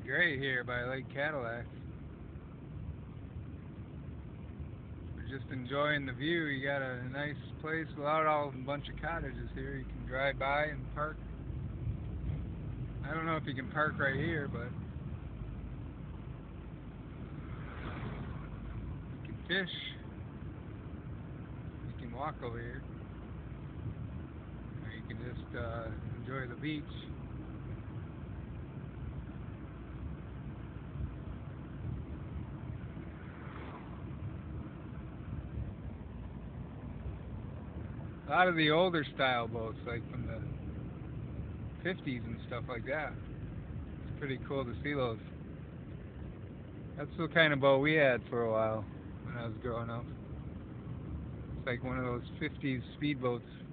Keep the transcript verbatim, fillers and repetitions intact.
Great here by Lake Cadillac. We're just enjoying the view. You got a nice place without all a bunch of cottages here. You can drive by and park. I don't know if you can park right here, but you can fish. You can walk over here, or you can just uh, enjoy the beach. A lot of the older style boats, like from the fifties and stuff like that. It's pretty cool to see those. That's the kind of boat we had for a while when I was growing up. It's like one of those fifties speedboats.